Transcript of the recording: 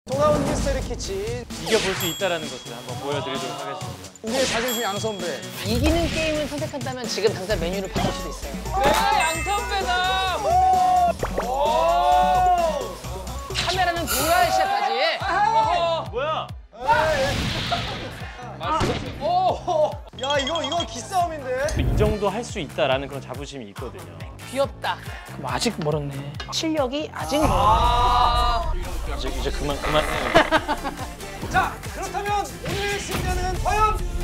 돌아온 미스터리 키친. 이겨볼 수 있다는 것을 한번 보여드리도록 하겠습니다. 우리의 자존심 양선배. 이기는 게임을 선택한다면 지금 당장 메뉴를 바꿀 수도 있어요. 내가 양선배다! 카메라는 돌아야 시작하지. 뭐야? 야 이거 기싸움인데. 이 정도 할 수 있다라는 그런 자부심이 있거든요. 귀엽다. 그럼 아직 멀었네. 실력이 아직 멀어. 이제 그만해요. 자 그렇다면 오늘의 승자는 과연